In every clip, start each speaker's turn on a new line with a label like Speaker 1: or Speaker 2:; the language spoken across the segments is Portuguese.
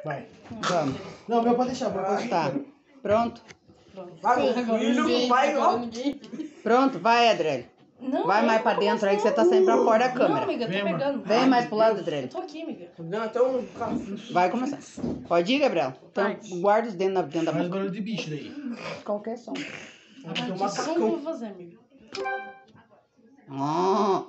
Speaker 1: Vai.
Speaker 2: Vamos.
Speaker 1: Não, meu pode deixar.
Speaker 2: Tá. Pronto?
Speaker 3: Vai, filho, vai, ó.
Speaker 2: Pronto, vai, Adriele.
Speaker 4: Não,
Speaker 2: Vai mais pra dentro aí que você tá sempre pra fora da câmera.
Speaker 4: Não, amiga, eu tô
Speaker 1: Vem,
Speaker 4: pegando.
Speaker 2: Vem mais pro lado, Adriele.
Speaker 4: Eu tô aqui, amiga.
Speaker 3: Não, então...
Speaker 2: Vai começar. Pode ir, Gabriel? Então,
Speaker 4: Vai.
Speaker 2: guarda os dentes dentro da
Speaker 1: Faz
Speaker 2: boca.
Speaker 1: barulho de bicho daí.
Speaker 2: Qualquer som.
Speaker 1: Tem um
Speaker 4: Que som que eu
Speaker 1: macacão.
Speaker 4: vou fazer, amiga?
Speaker 2: Ó.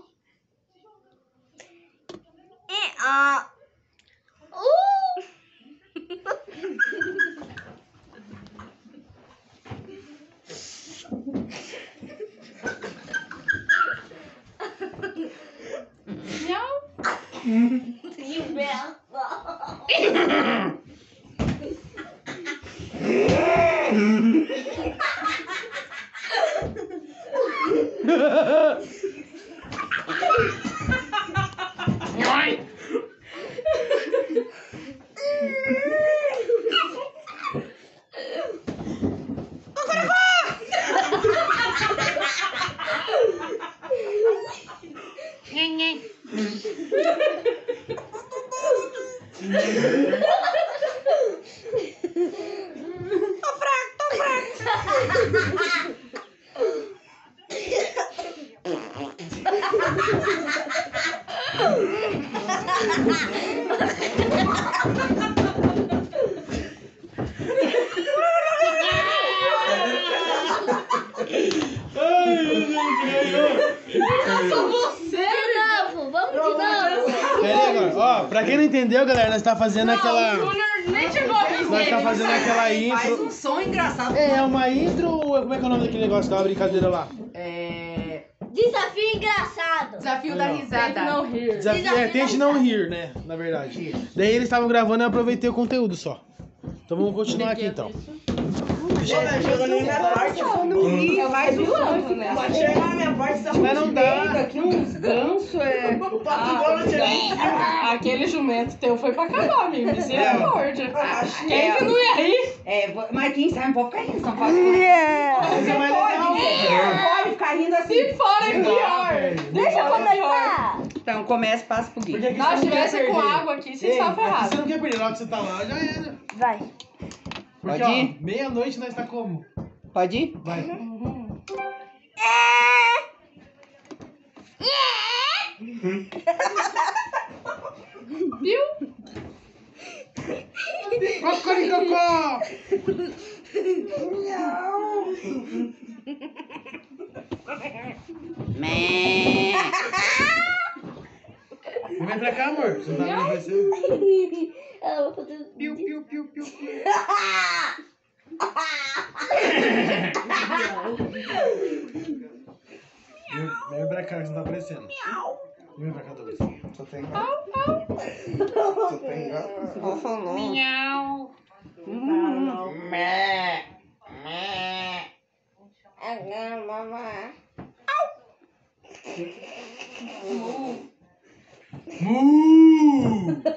Speaker 1: Pera aí agora. Ó, pra quem não entendeu, galera, nós tá fazendo aquela...
Speaker 4: Nem chegou aqui.
Speaker 1: Nós tá fazendo aquela
Speaker 3: Faz
Speaker 1: intro.
Speaker 3: um som engraçado.
Speaker 1: É uma intro, como é que é o nome daquele negócio da brincadeira lá?
Speaker 5: Desafio engraçado.
Speaker 4: Desafio da risada. Não rir.
Speaker 1: Desafio, tente não rir, né? Na verdade. Daí eles estavam gravando e eu aproveitei o conteúdo só. Então vamos continuar aqui então.
Speaker 3: Chega na minha parte.
Speaker 4: É mais vilão, né?
Speaker 3: Pode chegar na minha parte, tá
Speaker 1: Mas não dá.
Speaker 4: Aqui uns gansos é...
Speaker 3: O patrão chega.
Speaker 4: Aquele jumento teu foi pra acabar, amigo. Misericórdia. Quem que não ia rir?
Speaker 6: Mas quem sabe não pode ficar rindo, não pode.
Speaker 1: Mas é mais legal.
Speaker 6: Não pode ficar rindo assim.
Speaker 4: Se fora é pior.
Speaker 5: Deixa eu começar.
Speaker 2: Então, começa, passa pro Gui.
Speaker 1: Porque aqui
Speaker 4: Se nós
Speaker 1: você não quer
Speaker 4: tivesse com
Speaker 1: perder.
Speaker 4: água aqui, você
Speaker 1: Ei,
Speaker 4: estava
Speaker 1: aqui você
Speaker 4: ferrado.
Speaker 1: não quer perder, lá que você tá lá, já era.
Speaker 5: Vai.
Speaker 1: Porque,
Speaker 2: Pode
Speaker 1: ó,
Speaker 2: ir?
Speaker 1: meia-noite nós tá como?
Speaker 2: Pode ir?
Speaker 1: Vai.
Speaker 4: Viu?
Speaker 1: Cocoricocó!
Speaker 2: Mé.
Speaker 1: Vem pra cá, amor. Você não tá vendo vai ser?
Speaker 5: Eu vou fazer...
Speaker 1: Piu, piu, piu, piu, piu. Vem pra cá que você não tá aparecendo. Vem pra cá, Douglas.
Speaker 3: Só tem gato. Só tem gato.
Speaker 2: Vou falar.
Speaker 4: Miau.
Speaker 2: Mé. Mé. Mamãe.
Speaker 1: Mu!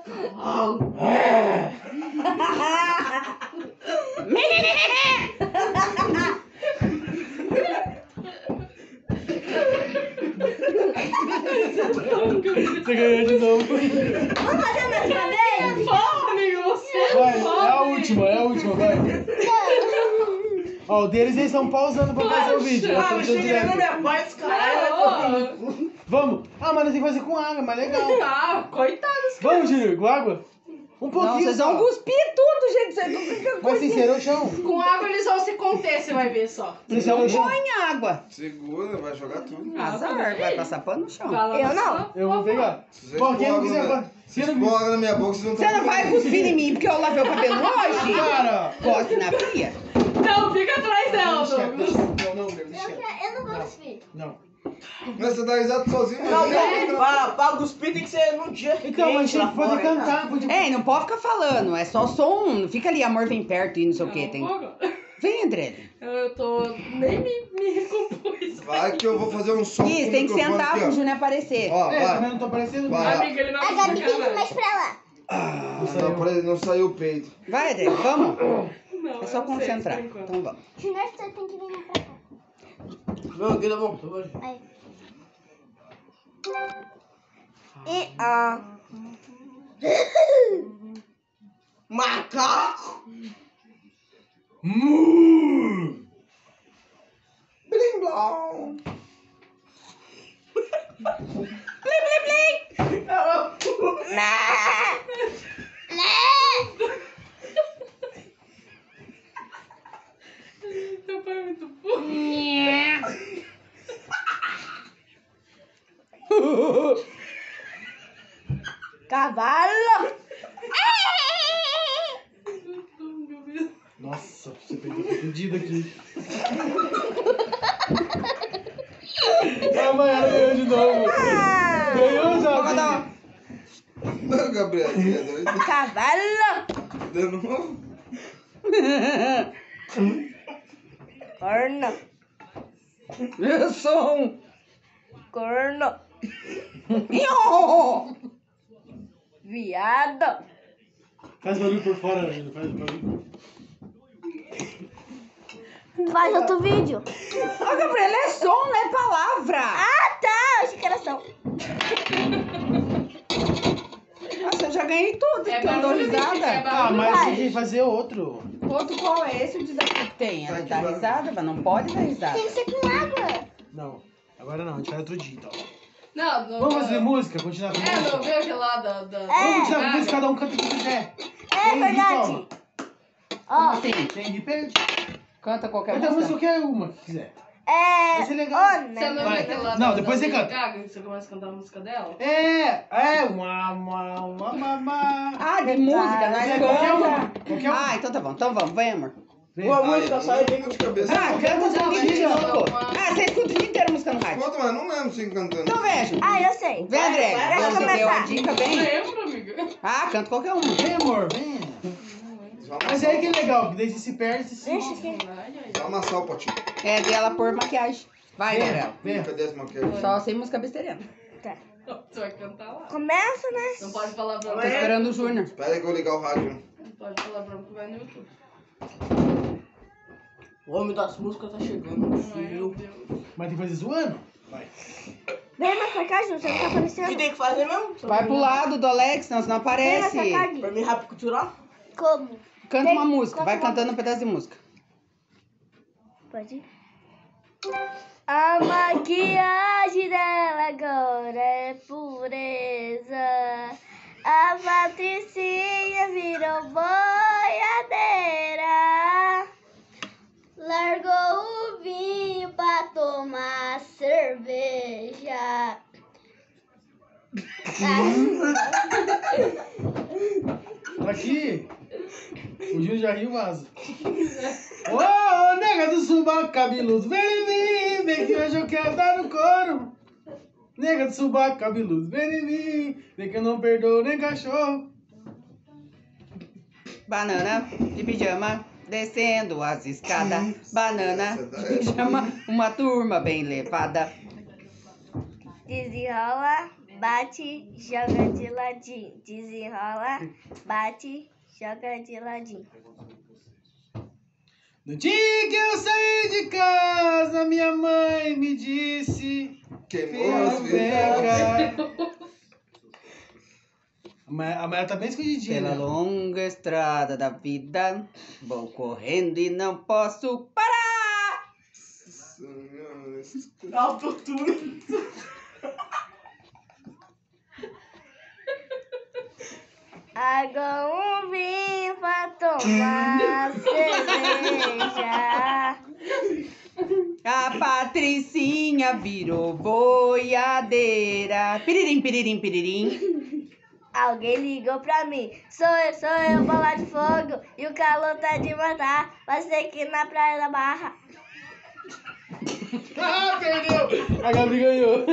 Speaker 1: Você ganhou de novo.
Speaker 5: Vamos fazer mais uma vez?
Speaker 4: Fala, amigo, você
Speaker 1: Vai,
Speaker 4: fala.
Speaker 1: é a última, vai. Ó, o deles eles estão pausando pra fazer o vídeo. Eu tô
Speaker 3: Ah,
Speaker 1: deixando
Speaker 3: chega na
Speaker 1: direto.
Speaker 3: minha parte, caralho.
Speaker 4: Ah,
Speaker 1: Vamos. Ah, mas nós temos que fazer com água, mais legal.
Speaker 4: tá, coitados.
Speaker 1: Vamos, Júnior, com água? Um pouquinho
Speaker 2: Não, vocês
Speaker 1: só.
Speaker 2: vão cuspir tudo, gente. Vocês
Speaker 1: Mas sincero, o chão.
Speaker 4: Com água eles vão se conter, você vai ver só.
Speaker 1: Sincero, o chão.
Speaker 2: põem água.
Speaker 7: Segura, vai jogar tudo.
Speaker 2: Azar, vai passar pano no chão.
Speaker 4: Vai lá,
Speaker 5: Eu não.
Speaker 1: Eu vou pegar.
Speaker 7: Se vocês
Speaker 1: Bom, quem não
Speaker 7: pôr
Speaker 1: quiser...
Speaker 7: água na-
Speaker 1: Se
Speaker 7: se
Speaker 1: não
Speaker 7: pôr água na minha boca, vocês não
Speaker 2: Você não vai cuspir em mim porque eu lavei o cabelo hoje?
Speaker 1: Cara!
Speaker 2: Cospe na pia.
Speaker 4: Não, fica atrás dela, Douglas.
Speaker 1: Não, deixa quieto.
Speaker 5: Eu não gosto de
Speaker 1: Não.
Speaker 7: Mas você dá risada sozinho,
Speaker 3: Não,
Speaker 7: mas...
Speaker 3: pra cuspir tem que ser no dia
Speaker 1: Então, mas
Speaker 3: quente
Speaker 1: a
Speaker 3: lá
Speaker 1: gente pode
Speaker 3: fora.
Speaker 1: cantar, pode...
Speaker 2: Ei, não pode ficar falando, é só som. Não fica ali, amor, vem perto e não sei o que. Tem... Vem, André.
Speaker 4: Eu tô... Nem me recompus.
Speaker 7: Vai que eu vou fazer um som
Speaker 2: Isso,
Speaker 7: com
Speaker 2: tem que
Speaker 7: o microfone
Speaker 2: sentar
Speaker 7: aqui,
Speaker 2: pro
Speaker 7: ó.
Speaker 2: Júnior aparecer.
Speaker 7: Ó,
Speaker 1: É, tá
Speaker 7: vai.
Speaker 1: vendo? Não tô aparecendo?
Speaker 7: Vai.
Speaker 4: Amiga, ele não
Speaker 5: A Gabi tem que ir mais pra lá.
Speaker 7: Ah, não saiu o peito.
Speaker 2: Vai, André, vamos?
Speaker 4: Não,
Speaker 2: É só
Speaker 4: eu não sei,
Speaker 2: concentrar.
Speaker 4: por enquanto.
Speaker 2: Então vamos.
Speaker 5: Junior, você tem que vir pra cá.
Speaker 3: Não, aqui tá bom.
Speaker 5: Vai. E ó.
Speaker 3: Macaco.
Speaker 7: Blim blom.
Speaker 4: Meu pai é muito burro.
Speaker 6: Cavalo.
Speaker 1: Nossa, você pegou fudido aqui. A Mayara ganhou de novo. Ganhou já.
Speaker 7: Não, Gabriel, você é doido?
Speaker 6: Cavalo.
Speaker 7: De novo?
Speaker 6: Corno. Eu sou um corno. Iô. Viado.
Speaker 1: Faz barulho por fora, Angela. Faz barulho.
Speaker 5: Faz outro vídeo.
Speaker 6: Ô, Gabriela, é som, não é palavra.
Speaker 5: Ah, tá. Achei que era som.
Speaker 6: Nossa, eu já ganhei tudo, que eu dou risada.
Speaker 1: Ah, mas tem que fazer outro.
Speaker 6: Outro qual é esse o desafio que tem? É dar risada, mas não pode dar risada.
Speaker 5: Tem que ser com água.
Speaker 1: Não, agora não. A gente faz outro dia, então.
Speaker 4: Não, não.
Speaker 1: Vamos fazer música? Continuar com
Speaker 4: É,
Speaker 1: música?
Speaker 4: não viu aquele lá da.
Speaker 1: Vamos continuar com música, cada um canta o que quiser.
Speaker 5: É verdade. Ó,
Speaker 6: Assim,
Speaker 1: Tem de perde.
Speaker 6: canta qualquer
Speaker 1: Canta a música
Speaker 6: música.
Speaker 1: qualquer uma que quiser.
Speaker 5: é...
Speaker 1: Vai ser legal.
Speaker 5: Ô,
Speaker 4: Você não
Speaker 5: né?
Speaker 4: viu
Speaker 1: Vai.
Speaker 4: aquele lá
Speaker 1: Não,
Speaker 4: da-
Speaker 1: depois
Speaker 4: da
Speaker 1: você
Speaker 4: Lady
Speaker 1: canta.
Speaker 4: Gaga, que você começa a cantar a música dela?
Speaker 6: Ah, de música, nós
Speaker 1: Qualquer uma.
Speaker 6: canta.
Speaker 1: Qualquer uma.
Speaker 6: Ah, então tá bom. Então vamos, vem, amor.
Speaker 1: Vem.
Speaker 3: Uma música só e vem
Speaker 7: de cabeça.
Speaker 6: Ah, canta um
Speaker 4: Não,
Speaker 6: pouquinho de
Speaker 4: mas
Speaker 6: novo.
Speaker 4: não,
Speaker 6: Ah, você escuta o dia inteiro música no rádio.
Speaker 7: Conta, mas não lembro você cantando.
Speaker 6: Então veja.
Speaker 5: Ah, eu sei.
Speaker 6: Vem, André.
Speaker 5: vai
Speaker 6: Você deu a
Speaker 5: começar.
Speaker 6: dica, vem.
Speaker 4: Lembra, amiga?
Speaker 6: Ah, canta qualquer uma.
Speaker 1: Vem, amor, vem. Mas aí que é legal, que daí você se perde, você se...
Speaker 5: Deixa aqui.
Speaker 7: Vai amassar o potinho.
Speaker 6: É dela por maquiagem. Vai, Gabriela.
Speaker 1: Vem.
Speaker 7: Cadê as maquiagens?
Speaker 6: Só sem música besteirando.
Speaker 4: Você vai cantar lá.
Speaker 5: Começa, né?
Speaker 4: Não pode falar pra
Speaker 6: Tô
Speaker 4: mim.
Speaker 6: esperando o Júnior.
Speaker 7: Espera aí que eu vou ligar o rádio.
Speaker 4: Não pode falar pra mim que vai no YouTube.
Speaker 3: O homem das músicas tá chegando, meu filho.
Speaker 1: Mas tem que fazer zoando? Vai.
Speaker 5: Vem mais pra cá, Ju. Você não tá
Speaker 3: O que
Speaker 5: aparecendo.
Speaker 3: tem que fazer mesmo?
Speaker 6: Vai pro lado do Alex, senão você não
Speaker 5: Vem mais
Speaker 6: aparece.
Speaker 5: pra cá, Gui.
Speaker 3: Pra mim, rápido cultural?
Speaker 5: Como?
Speaker 6: Canta
Speaker 5: Tem-
Speaker 6: uma música. Vai
Speaker 5: canta uma
Speaker 6: cantando um pedaço de música.
Speaker 5: Pode ir. A maquiagem dela agora é pureza. A Patricinha virou boiadeira. Largou o vinho pra tomar cerveja.
Speaker 1: Aqui. O Júnior já riu, vaza. Ô, nega do subaco cabeludo, vem em mim, vem que hoje eu quero dar no couro. Nega do subaco cabeludo, vem em mim, vem que eu não perdoo nem cachorro.
Speaker 6: Banana de pijama, descendo as escadas. Banana de pijama, uma turma bem levada.
Speaker 5: Desenrola, bate, joga de ladinho. Desenrola, bate, joga de ladinho.
Speaker 1: No dia que eu saí de casa, minha mãe me disse:
Speaker 7: Queimou as
Speaker 1: filho, vem
Speaker 7: vidas.
Speaker 1: cá. A Maia tá bem escondidinha.
Speaker 6: Pela
Speaker 1: né?
Speaker 6: longa estrada da vida, vou correndo e não posso parar.
Speaker 3: Autotune.
Speaker 5: Agora um vinho pra tomar cerveja.
Speaker 6: A Patricinha virou boiadeira. Piririm, piririm, piririm.
Speaker 5: Alguém ligou pra mim. Sou eu, bola de fogo. E o calor tá de matar. Vai ser aqui na Praia da Barra.
Speaker 1: Ah, perdeu! A Gabi ganhou.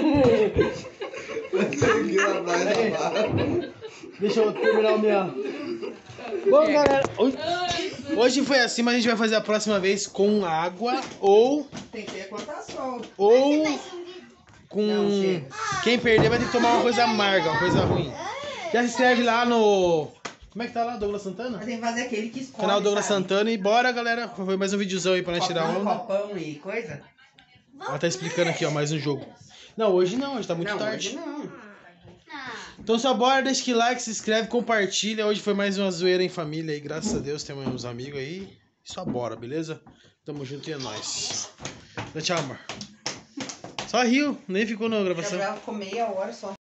Speaker 7: Aqui na praia da Barra.
Speaker 1: Deixa eu terminar o meu. Bom, galera, hoje foi assim, mas a gente vai fazer a próxima vez com água ou
Speaker 3: Tem que ter contação.
Speaker 1: com...
Speaker 6: Não, chega.
Speaker 1: Quem perder vai ter que tomar uma coisa amarga, uma coisa ruim. Já se inscreve lá no... Como é que tá lá, Douglas Santana?
Speaker 6: Mas tem que fazer aquele que escolhe,
Speaker 1: Canal Douglas
Speaker 6: sabe?
Speaker 1: Santana e bora, galera. Foi mais um videozão aí pra nós tirar onda.
Speaker 6: Copão e coisa?
Speaker 1: Ela tá explicando aqui, ó, mais um jogo. Não, hoje não, hoje tá muito
Speaker 6: Não,
Speaker 1: tarde.
Speaker 6: hoje não.
Speaker 1: Então só bora, deixa que like, se inscreve, compartilha. Hoje foi mais uma zoeira em família aí, graças a Deus, temos uns amigos aí. Só bora, beleza? Tamo junto e é nóis. Tchau, amor. Só riu, nem ficou na gravação.
Speaker 6: Já ficou meia hora só.